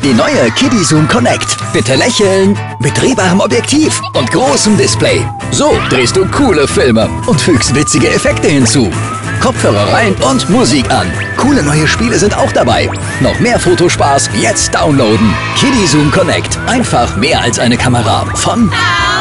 Die neue KidiZoom Connect. Bitte lächeln. Mit drehbarem Objektiv und großem Display. So drehst du coole Filme und fügst witzige Effekte hinzu. Kopfhörer rein und Musik an. Coole neue Spiele sind auch dabei. Noch mehr Fotospaß jetzt downloaden. KidiZoom Connect. Einfach mehr als eine Kamera. Von